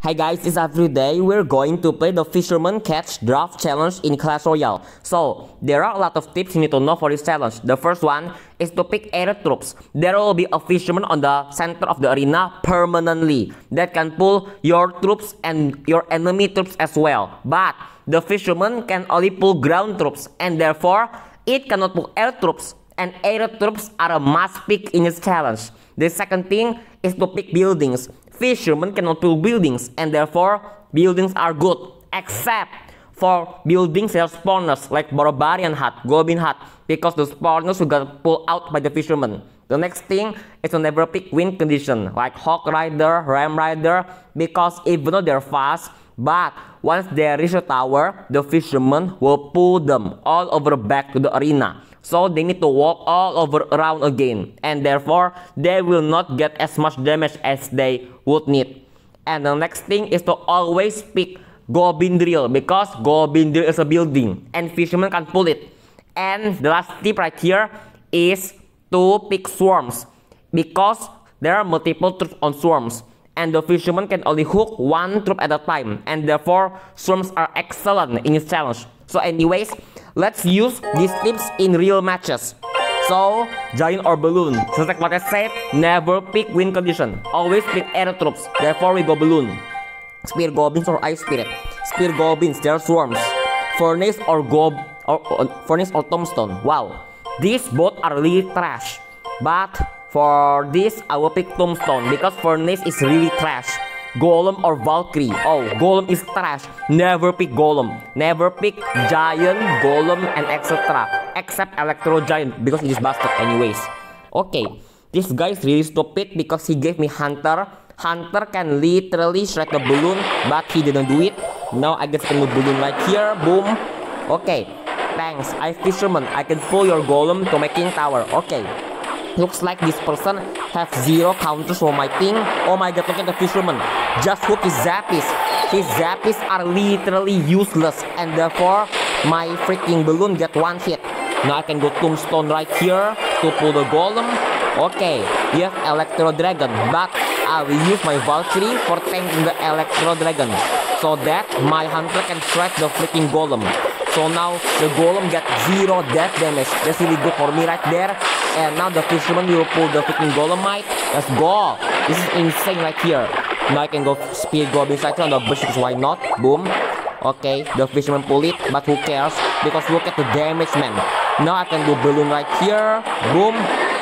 Hi guys, it's every day we're going to play the Fisherman Catch Draft Challenge in Clash Royale. So, there are a lot of tips you need to know for this challenge. The first one is to pick area troops. There will be a fisherman on the center of the arena permanently that can pull your troops and your enemy troops as well. But, the fisherman can only pull ground troops and therefore, it cannot pull air troops. And area troops are a must pick in this challenge. The second thing is to pick buildings. Fishermen cannot build buildings and therefore buildings are good except for buildings that are spawners like Barbarian Hut, Goblin Hut, because the spawners will get pulled out by the fishermen. The next thing is to never pick wind condition like Hawk Rider, Ram Rider, because even though they're fast, but once they reach the tower, the fishermen will pull them all over back to the arena. So they need to walk all over around again, and therefore they will not get as much damage as they would need. And the next thing is to always pick Goblin Drill, because Goblin Drill is a building and fishermen can pull it. And the last tip right here is to pick swarms, because there are multiple troops on swarms and the fisherman can only hook one troop at a time, and therefore swarms are excellent in this challenge. So anyways, let's use these tips in real matches. So, giant or balloon. Just like what I said, never pick wind condition. Always pick air troops. Therefore, we go balloon. Spear goblins or ice spirit. Spear goblins, they are swarms. Furnace or furnace or tombstone. Wow, these both are really trash. But for this, I will pick tombstone because furnace is really trash. Golem or Valkyrie. Oh, Golem is trash. Never pick Golem. Never pick Giant, Golem, and etc. Except Electro Giant because it is busted anyways. Okay, this guy is really stupid because he gave me Hunter. Hunter can literally strike the balloon, but he didn't do it. Now I guess I can move balloon right here. Boom. Okay, thanks. I fisherman. I can pull your Golem to my king tower. Okay. Looks like this person have zero counters for my thing. Oh my god, look at the fisherman. Just hook his Zappies. His Zappies are literally useless, and therefore my freaking balloon get one hit. Now I can go tombstone right here to pull the golem. Okay, he has Electro Dragon, but I will use my Valkyrie for tanking the Electro Dragon, so that my hunter can strike the freaking golem. So now the golem gets zero death damage. That's really good for me right there. And now the fisherman will pull the freaking golemite. Let's go. This is insane right here. Now I can go speed goblin cycle on the bush because why not? Boom. Okay, the fisherman pull it, but who cares? Because look at the damage, man. Now I can do balloon right here. Boom.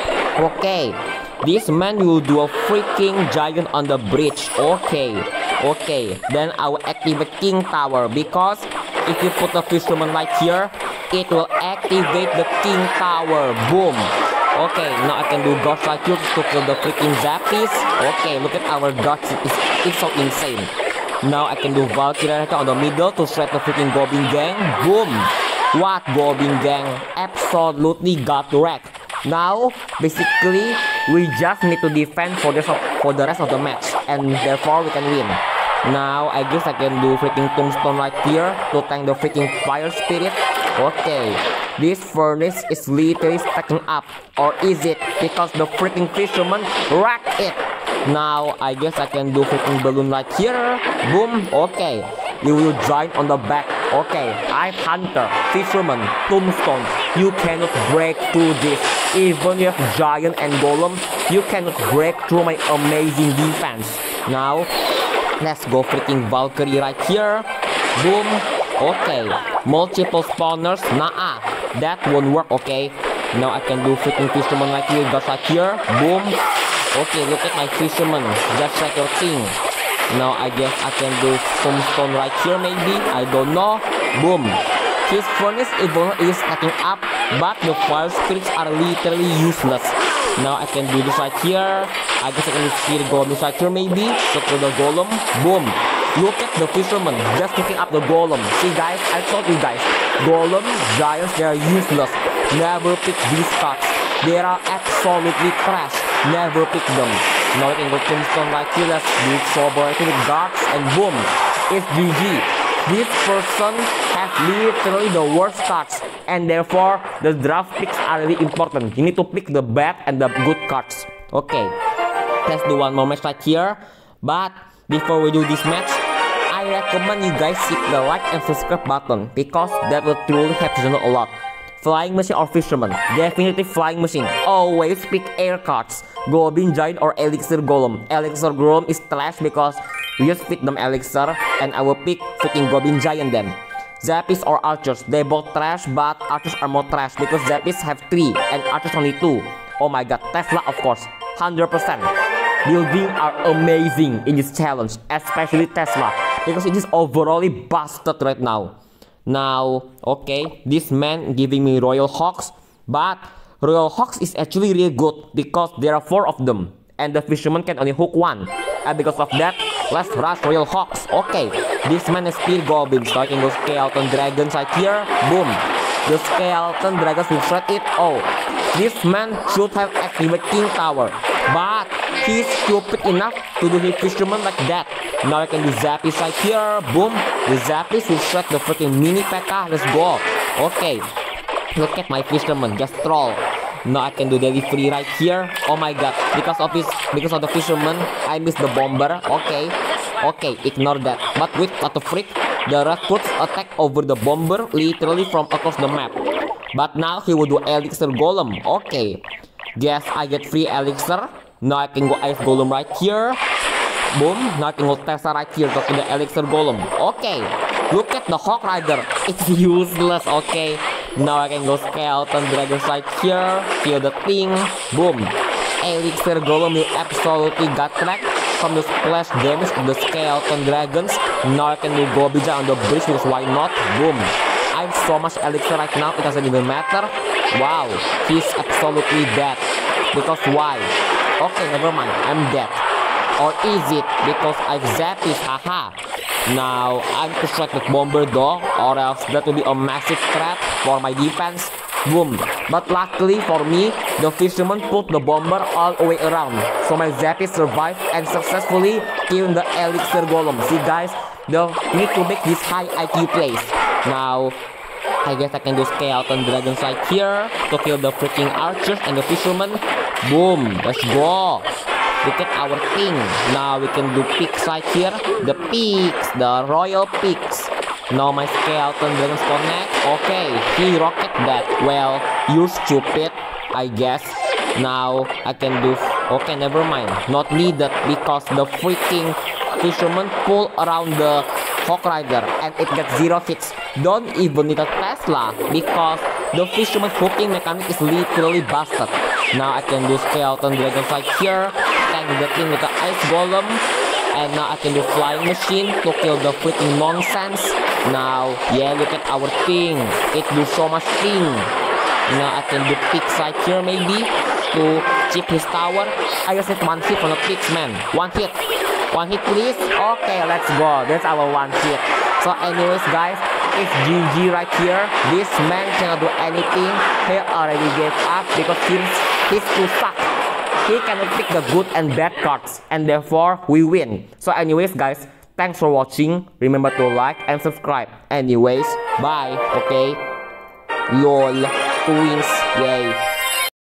Okay. This man will do a freaking giant on the bridge. Okay. Okay. Then I will activate King Tower because if you put the fisherman right here, it will activate the King Tower. Boom. Okay, now I can do Ghost Cycle to kill the freaking Zappies. Okay, look at our Ghost. It's so insane. Now I can do Valkyrie on the middle to strike the freaking Goblin Gang. Boom. What Goblin Gang? Absolutely got wrecked. Now, basically, we just need to defend for the rest of the match, and therefore we can win. Now, I guess I can do freaking tombstone right here to tank the freaking fire spirit. Okay, this furnace is literally stacking up, or is it? Because the freaking fisherman wrecked it. Now, I guess I can do freaking balloon right here. Boom. Okay, you will giant on the back. Okay, I hunter, fisherman, tombstone. You cannot break through this. Even you have giant and golem, you cannot break through my amazing defense. Now, let's go freaking Valkyrie right here. Boom. Okay, multiple spawners. Nah, that won't work. Okay, now I can do freaking fisherman right here. Just right here. Boom. Okay, look at my fisherman. Just like your thing. Now I guess I can do tombstone right here maybe. I don't know. Boom. His furnace is stacking up, but the fire spirits are literally useless. Now I can do this right here. I guess I can do speed golem right here maybe. So to the golem. Boom. Look at the fisherman just picking up the golem. See guys, I told you guys, golem, giants, they are useless. Never pick these cards. They are absolutely trash. Never pick them. Now I can go tombstone right here. Let's do sober right here with guards, and boom, it's GG. This person has literally the worst cards, and therefore the draft picks are really important. You need to pick the bad and the good cards. Okay, let's do one more match right here. But before we do this match, I recommend you guys hit the like and subscribe button because that will truly help channel a lot. Flying Machine or Fisherman? Definitely Flying Machine. Always pick air cards. Goblin Giant or Elixir Golem. Elixir Golem is trash because we just feed them Elixir, and I will pick freaking Goblin Giant then. Zappies or Archers? They both trash, but Archers are more trash because Zappies have 3 and Archers only 2. Oh my god, Tesla of course, 100%. Building are amazing in this challenge, especially Tesla, because it is overall busted right now. Now, okay, this man giving me Royal Hawks, but Royal Hawks is actually really good because there are 4 of them, and the Fisherman can only hook 1. And because of that, let's rush Royal Hawks. Okay, this man is Spear Goblin, so I can go Skeleton Dragon side here. Boom. The Skeleton Dragons will shred it. Oh, this man should have activated King Tower, but he's stupid enough to do his Fisherman like that. Now I can do Zappy side here. Boom. The Zappy will shred the freaking mini P.E.K.K.A. Let's go. Okay, look at my Fisherman, just troll. Now I can do Daily Free right here. Oh my god, because of the Fisherman, I missed the Bomber. Okay, ignore that. But wait, what the freak? The Recruits attack over the Bomber literally from across the map. But now he will do Elixir Golem. Okay, guess I get free Elixir. Now I can go Ice Golem right here. Boom. Now I can go Tessa right here to the Elixir Golem. Okay, look at the Hawk Rider. It's useless. Okay, now I can go Skeleton Dragon right here. Kill the thing. Boom. Elixir Golem will absolutely gut track from the splash damage of the Skeleton Dragons. Now I can do Gobija on the bridge because why not? Boom. I have so much Elixir right now, it doesn't even matter. Wow, he's absolutely dead. Because why? Okay, never mind, I'm dead. Or is it because I've zapped it? Haha. Now I need to strike with Bomber though, or else that will be a massive threat for my defense. Boom. But luckily for me, the Fisherman put the Bomber all the way around, so my Zappy survived and successfully killed the Elixir Golem. See guys, we need to make this high IQ plays. Now I guess I can do Skeleton Dragon side here to kill the freaking Archers and the Fisherman. Boom. Let's go. Look at our thing. Now we can do Peak side here. The peaks, the Royal Peaks. Now my Skeleton Dragons connect. Okay, he rocket that. Well, you're stupid, I guess. Now I can do. Okay, never mind. Not needed because the freaking Fisherman pull around the Hawk Rider and it gets 0 hits. Don't even need a Tesla because the Fisherman hooking mechanic is literally busted. Now I can do Skeleton Dragon side here. Tank the thing with the Ice Golem. And now I can do Flying Machine to kill the freaking nonsense. Now, yeah, look at our thing. It do so much thing. Now I can do Peak side here maybe to chip his tower. I just need 1 hit from the Peaks, man. 1 hit. 1 hit please. Okay, let's go. That's our 1 hit. So anyways guys, it's GG right here. This man cannot do anything. He already gave up because he's too suck. He cannot pick the good and bad cards, and therefore we win. So anyways guys, thanks for watching. Remember to like and subscribe. Anyways, bye. Okay, lol, twins, yay.